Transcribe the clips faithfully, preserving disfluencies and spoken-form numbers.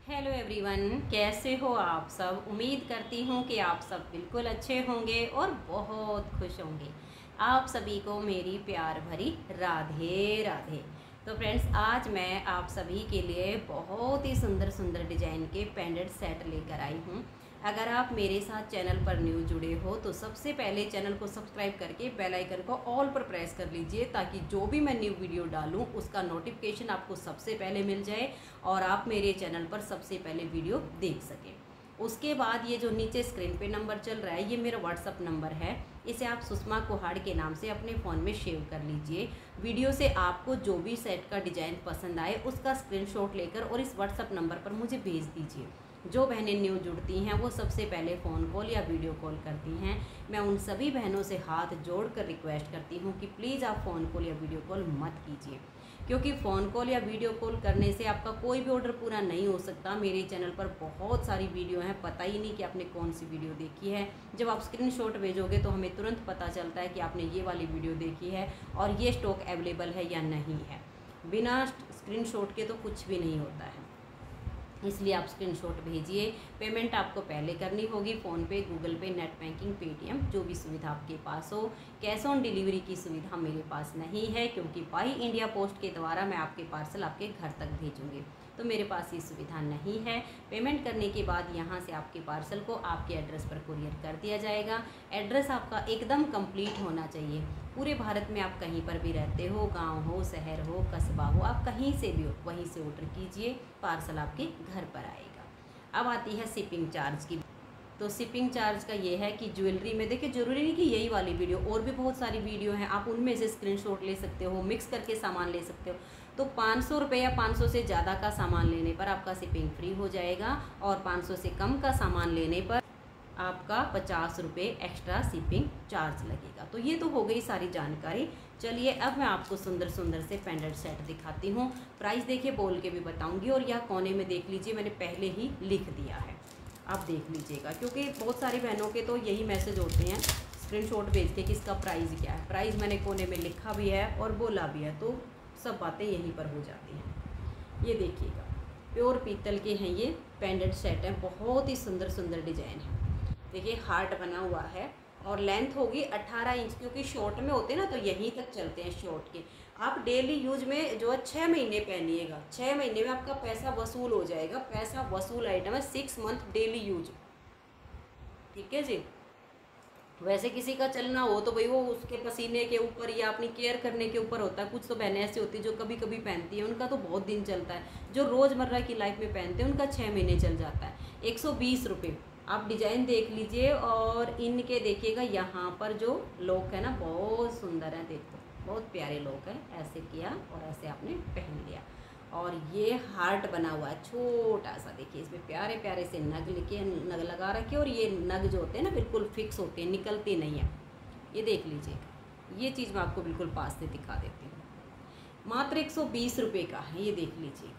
Hello everyone, कैसे हो आप सब। उम्मीद करती हूँ कि आप सब बिल्कुल अच्छे होंगे और बहुत खुश होंगे। आप सभी को मेरी प्यार भरी राधे राधे। तो फ्रेंड्स, आज मैं आप सभी के लिए बहुत ही सुंदर सुंदर डिजाइन के पेंडेंट सेट लेकर आई हूँ। अगर आप मेरे साथ चैनल पर न्यू जुड़े हो तो सबसे पहले चैनल को सब्सक्राइब करके बेल आइकन को ऑल पर प्रेस कर लीजिए, ताकि जो भी मैं न्यू वीडियो डालूं उसका नोटिफिकेशन आपको सबसे पहले मिल जाए और आप मेरे चैनल पर सबसे पहले वीडियो देख सकें। उसके बाद ये जो नीचे स्क्रीन पे नंबर चल रहा है, ये मेरा व्हाट्सअप नंबर है। इसे आप सुषमा कुहाड़ के नाम से अपने फ़ोन में सेव कर लीजिए। वीडियो से आपको जो भी सेट का डिज़ाइन पसंद आए उसका स्क्रीनशॉट लेकर और इस व्हाट्सअप नंबर पर मुझे भेज दीजिए। जो बहनें न्यू जुड़ती हैं वो सबसे पहले फ़ोन कॉल या वीडियो कॉल करती हैं। मैं उन सभी बहनों से हाथ जोड़कर रिक्वेस्ट करती हूँ कि प्लीज़ आप फ़ोन कॉल या वीडियो कॉल मत कीजिए, क्योंकि फ़ोन कॉल या वीडियो कॉल करने से आपका कोई भी ऑर्डर पूरा नहीं हो सकता। मेरे चैनल पर बहुत सारी वीडियो हैं, पता ही नहीं कि आपने कौन सी वीडियो देखी है। जब आप स्क्रीनशॉट भेजोगे तो हमें तुरंत पता चलता है कि आपने ये वाली वीडियो देखी है और ये स्टॉक अवेलेबल है या नहीं है। बिना स्क्रीनशॉट के तो कुछ भी नहीं होता है, इसलिए आप स्क्रीनशॉट भेजिए। पेमेंट आपको पहले करनी होगी फ़ोन पे, गूगल पे, नेट बैंकिंग, पेटीएम, जो भी सुविधा आपके पास हो। कैश ऑन डिलीवरी की सुविधा मेरे पास नहीं है, क्योंकि बाई इंडिया पोस्ट के द्वारा मैं आपके पार्सल आपके घर तक भेजूँगी, तो मेरे पास ये सुविधा नहीं है। पेमेंट करने के बाद यहाँ से आपके पार्सल को आपके एड्रेस पर कुरियर कर दिया जाएगा। एड्रेस आपका एकदम कंप्लीट होना चाहिए। पूरे भारत में आप कहीं पर भी रहते हो, गांव हो, शहर हो, कस्बा हो, आप कहीं से भी हो, वहीं से ऑर्डर कीजिए, पार्सल आपके घर पर आएगा। अब आती है शिपिंग चार्ज की। तो शिपिंग चार्ज का ये है कि ज्वेलरी में देखिए, ज़रूरी नहीं कि यही वाली वीडियो, और भी बहुत सारी वीडियो हैं, आप उनमें से स्क्रीनशॉट ले सकते हो, मिक्स करके सामान ले सकते हो। तो पाँच सौ रुपये या पाँच सौ से ज़्यादा का सामान लेने पर आपका शिपिंग फ्री हो जाएगा, और पाँच सौ से कम का सामान लेने पर आपका पचास रुपये एक्स्ट्रा शिपिंग चार्ज लगेगा। तो ये तो हो गई सारी जानकारी। चलिए अब मैं आपको सुंदर सुंदर से पेंडेंट सेट दिखाती हूँ। प्राइस देखिए बोल के भी बताऊँगी, और यह कोने में देख लीजिए, मैंने पहले ही लिख दिया है, आप देख लीजिएगा, क्योंकि बहुत सारी बहनों के तो यही मैसेज होते हैं स्क्रीनशॉट भेज के कि इसका प्राइस क्या है। प्राइस मैंने कोने में लिखा भी है और बोला भी है, तो सब बातें यहीं पर हो जाती हैं। ये देखिएगा, प्योर पीतल के हैं ये पेंडेंट सेट हैं, बहुत ही सुंदर सुंदर डिजाइन है। देखिए हार्ट बना हुआ है और लेंथ होगी अठारह इंच, क्योंकि शॉर्ट में होते हैं ना तो यहीं तक चलते हैं शॉर्ट के। आप डेली यूज में जो है छः महीने पहनिएगा, छः महीने में आपका पैसा वसूल हो जाएगा। पैसा वसूल आइटम है, सिक्स मंथ डेली यूज, ठीक है जी। वैसे किसी का चलना हो तो भाई वो उसके पसीने के ऊपर या अपनी केयर करने के ऊपर होता है। कुछ तो बहनें ऐसी होती है जो कभी कभी पहनती है, उनका तो बहुत दिन चलता है। जो रोज़मर्रा की लाइफ में पहनते हैं उनका छः महीने चल जाता है। एक सौ बीस रुपये। आप डिजाइन देख लीजिए और इनके देखिएगा, यहाँ पर जो लॉक है ना बहुत सुंदर है, देखो बहुत प्यारे लॉक है। ऐसे किया और ऐसे आपने पहन लिया, और ये हार्ट बना हुआ है छोटा सा। देखिए इसमें प्यारे प्यारे से नग लिखे नग लगा रखे, और ये नग जो होते हैं ना बिल्कुल फिक्स होते हैं, निकलते नहीं है। ये देख लीजिएगा, ये चीज़ मैं आपको बिल्कुल पास से दिखा देती हूँ। मात्र एक सौ बीस रुपये का है, ये देख लीजिएगा,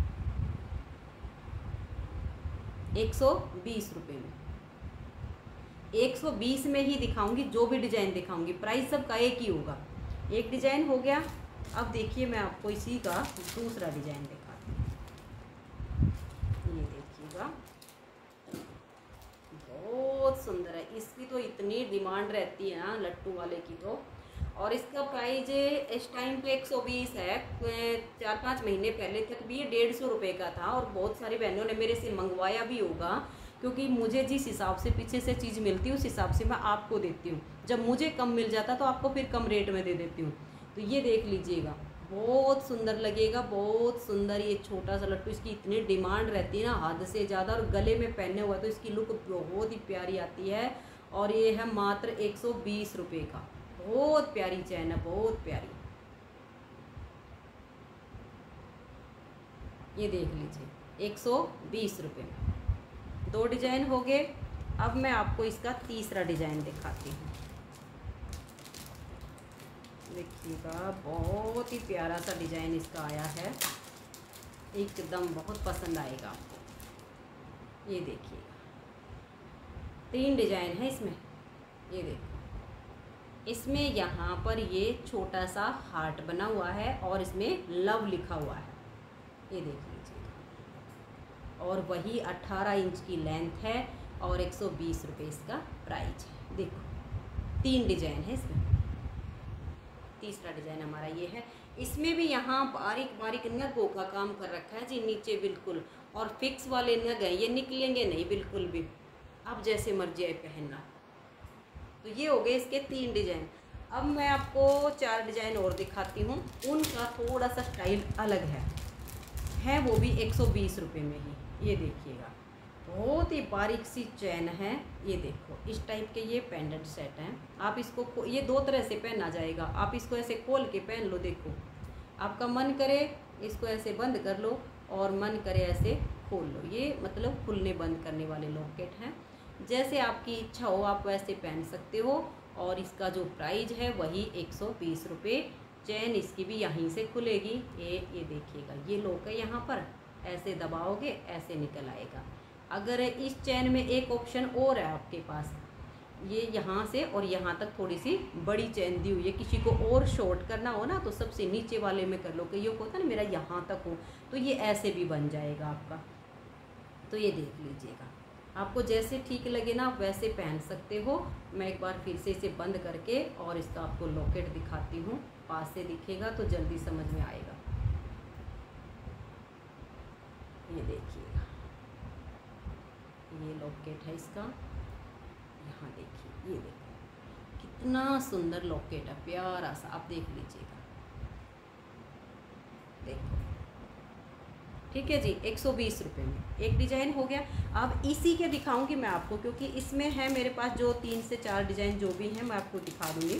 एक सौ बीस रुपये में। एक सौ बीस में ही दिखाऊंगी, जो भी डिजाइन दिखाऊंगी प्राइस सबका एक ही होगा। एक डिजाइन हो गया। अब देखिए मैं आपको इसी का दूसरा डिजाइन दिखाती हूँ। ये देखिएगा, बहुत सुंदर है। इसकी तो इतनी डिमांड रहती है ना लट्टू वाले की तो, और इसका प्राइस इस टाइम पे एक सौ बीस है। चार पाँच महीने पहले तक भी ये डेढ़ सौ रुपये का था, और बहुत सारी बहनों ने मेरे से मंगवाया भी होगा, क्योंकि मुझे जिस हिसाब से पीछे से चीज़ मिलती है उस हिसाब से मैं आपको देती हूँ। जब मुझे कम मिल जाता तो आपको फिर कम रेट में दे देती हूँ। तो ये देख लीजिएगा, बहुत सुंदर लगेगा, बहुत सुंदर। ये छोटा सा लट्टू, इसकी इतनी डिमांड रहती है ना हद से ज़्यादा, और गले में पहने हुआ तो इसकी लुक बहुत ही प्यारी आती है। और ये है मात्र एक सौ बीस रुपये का, बहुत प्यारी चैन है, बहुत प्यारी। ये देख लीजिए एक सौ बीस रुपये में दो डिजाइन हो गए। अब मैं आपको इसका तीसरा डिजाइन दिखाती हूँ। देखिएगा, बहुत ही प्यारा सा डिजाइन इसका आया है, एकदम बहुत पसंद आएगा आपको। ये देखिएगा, तीन डिजाइन है इसमें। ये देखो, इसमें यहाँ पर ये छोटा सा हार्ट बना हुआ है और इसमें लव लिखा हुआ है। ये देख लीजिए, और वही अट्ठारह इंच की लेंथ है और एक सौ बीस रुपये इसका प्राइस है। देखो तीन डिजाइन है इसमें, तीसरा डिजाइन हमारा ये है। इसमें भी यहाँ बारीक बारीक नगों का काम कर रखा है जी नीचे बिल्कुल, और फिक्स वाले नग हैं, ये निकलेंगे नहीं बिल्कुल भी, अब जैसे मर्जी है पहनना। तो ये हो गए इसके तीन डिजाइन। अब मैं आपको चार डिजाइन और दिखाती हूँ, उनका थोड़ा सा स्टाइल अलग है है वो भी एक सौ बीस रुपये में ही। ये देखिएगा बहुत ही बारीक सी चैन है, ये देखो इस टाइप के ये पेंडेंट सेट हैं। आप इसको ये दो तरह से पहना जाएगा, आप इसको ऐसे खोल के पहन लो, देखो आपका मन करे इसको ऐसे बंद कर लो और मन करे ऐसे खोल लो, ये मतलब खुलने बंद करने वाले लॉकेट हैं। जैसे आपकी इच्छा हो आप वैसे पहन सकते हो। और इसका जो प्राइस है वही एक सौ बीस रुपये। चैन इसकी भी यहीं से खुलेगी, ये ये देखिएगा ये लॉक है, यहाँ पर ऐसे दबाओगे ऐसे निकल आएगा। अगर इस चैन में एक ऑप्शन और है आपके पास, ये यहाँ से और यहाँ तक थोड़ी सी बड़ी चैन दी हुई है, किसी को और शॉर्ट करना हो ना तो सबसे नीचे वाले में कर लो, कि ये होता है ना मेरा यहाँ तक हो, तो ये ऐसे भी बन जाएगा आपका। तो ये देख लीजिएगा, आपको जैसे ठीक लगे ना आप वैसे पहन सकते हो। मैं एक बार फिर से इसे बंद करके और इसका आपको लॉकेट दिखाती हूँ, पास से दिखेगा तो जल्दी समझ में आएगा। ये देखिएगा ये लॉकेट है इसका, यहाँ देखिए, ये देखो कितना सुंदर लॉकेट है, प्यारा सा, आप देख लीजिएगा। देखो ठीक है जी, एक सौ बीस रुपये में एक डिज़ाइन हो गया। अब इसी के दिखाऊंगी मैं आपको, क्योंकि इसमें है मेरे पास जो तीन से चार डिज़ाइन जो भी हैं मैं आपको दिखा दूंगी।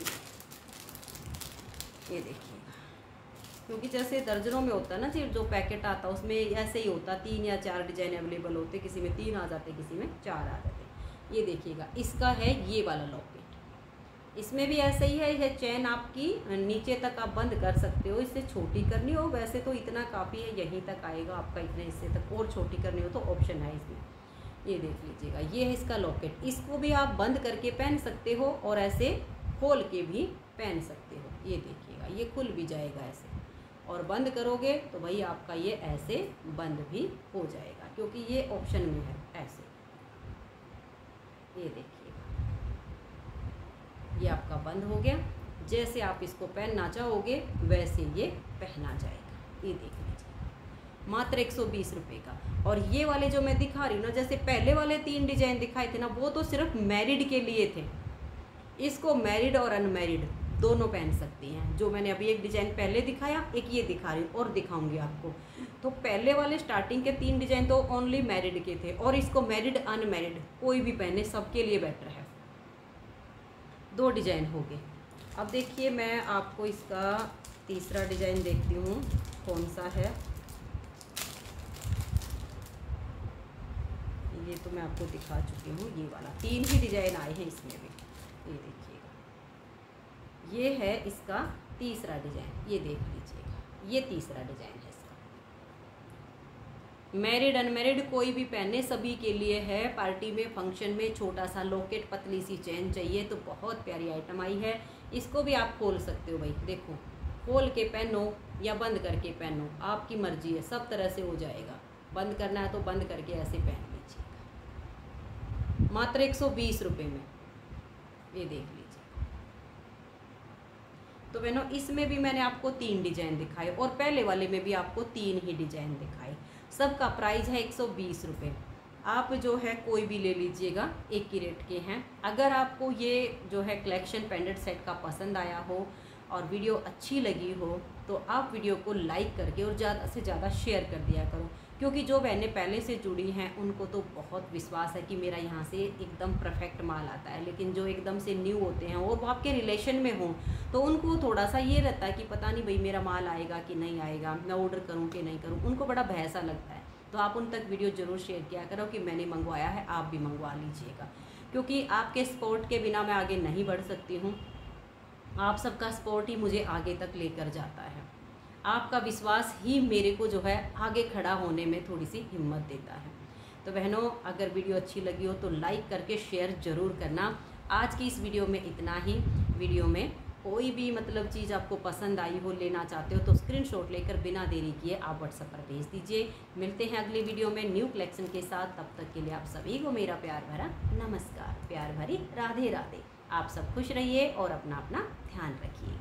ये देखिएगा, क्योंकि जैसे दर्जनों में होता है ना जी जो पैकेट आता है उसमें ऐसे ही होता, तीन या चार डिज़ाइन अवेलेबल होते, किसी में तीन आ जाते किसी में चार आ जाते। ये देखिएगा इसका है ये वाला लॉकेट, इसमें भी ऐसे ही है, यह चैन आपकी नीचे तक आप बंद कर सकते हो, इससे छोटी करनी हो वैसे तो इतना काफ़ी है, यहीं तक आएगा आपका, इतने हिस्से तक और छोटी करनी हो तो ऑप्शन है इसमें। ये देख लीजिएगा ये है इसका लॉकेट, इसको भी आप बंद करके पहन सकते हो और ऐसे खोल के भी पहन सकते हो। ये देखिएगा ये खुल भी जाएगा ऐसे, और बंद करोगे तो भाई आपका ये ऐसे बंद भी हो जाएगा, क्योंकि ये ऑप्शन में है ऐसे। ये देखिएगा ये आपका बंद हो गया, जैसे आप इसको पहनना चाहोगे वैसे ये पहना जाएगा। ये देख लीजिए मात्र एक सौ बीस रुपये का। और ये वाले जो मैं दिखा रही हूँ ना, जैसे पहले वाले तीन डिजाइन दिखाए थे ना, वो तो सिर्फ मैरिड के लिए थे, इसको मैरिड और अनमैरिड दोनों पहन सकती हैं। जो मैंने अभी एक डिज़ाइन पहले दिखाया, एक ये दिखा रही हूँ और दिखाऊंगी आपको। तो पहले वाले स्टार्टिंग के तीन डिज़ाइन तो ओनली मैरिड के थे, और इसको मैरिड अनमैरिड कोई भी पहने सबके लिए बेटर है। दो डिज़ाइन हो गए। अब देखिए मैं आपको इसका तीसरा डिज़ाइन देखती हूँ कौन सा है। ये तो मैं आपको दिखा चुकी हूँ, ये वाला तीन ही डिज़ाइन आए हैं इसमें भी। ये देखिएगा ये है इसका तीसरा डिज़ाइन, ये देख लीजिएगा ये तीसरा डिज़ाइन है इसका। मैरिड अनमैरिड कोई भी पहने सभी के लिए है। पार्टी में फंक्शन में छोटा सा लॉकेट पतली सी चैन चाहिए तो बहुत प्यारी आइटम आई है। इसको भी आप खोल सकते हो भाई, देखो खोल के पहनो या बंद करके पहनो, आपकी मर्जी है, सब तरह से हो जाएगा। बंद करना है तो बंद करके ऐसे पहन लीजिएगा मात्र एक सौ बीस रुपये में। ये देख लीजिए। तो बहनों इसमें भी मैंने आपको तीन डिजाइन दिखाए और पहले वाले में भी आपको तीन ही डिजाइन दिखाए। सबका प्राइस है एक सौ बीस रुपये। आप जो है कोई भी ले लीजिएगा, एक ही रेट के हैं। अगर आपको ये जो है कलेक्शन पेंडेंट सेट का पसंद आया हो और वीडियो अच्छी लगी हो तो आप वीडियो को लाइक करके और ज़्यादा से ज़्यादा शेयर कर दिया करो, क्योंकि जो बहनें पहले से जुड़ी हैं उनको तो बहुत विश्वास है कि मेरा यहाँ से एकदम परफेक्ट माल आता है। लेकिन जो एकदम से न्यू होते हैं और वो आपके रिलेशन में हों तो उनको थोड़ा सा ये रहता है कि पता नहीं भाई मेरा माल आएगा कि नहीं आएगा, मैं ऑर्डर करूँ कि नहीं करूँ, उनको बड़ा भैंसा लगता है। तो आप उन तक वीडियो ज़रूर शेयर किया करो कि मैंने मंगवाया है, आप भी मंगवा लीजिएगा, क्योंकि आपके सपोर्ट के बिना मैं आगे नहीं बढ़ सकती हूँ। आप सबका सपोर्ट ही मुझे आगे तक लेकर जाता है। आपका विश्वास ही मेरे को जो है आगे खड़ा होने में थोड़ी सी हिम्मत देता है। तो बहनों अगर वीडियो अच्छी लगी हो तो लाइक करके शेयर ज़रूर करना। आज की इस वीडियो में इतना ही। वीडियो में कोई भी मतलब चीज़ आपको पसंद आई हो, लेना चाहते हो तो स्क्रीनशॉट लेकर बिना देरी किए आप व्हाट्सएप पर भेज दीजिए। मिलते हैं अगली वीडियो में न्यू कलेक्शन के साथ। तब तक के लिए आप सभी को मेरा प्यार भरा नमस्कार, प्यार भरी राधे राधे। आप सब खुश रहिए और अपना अपना ध्यान रखिए।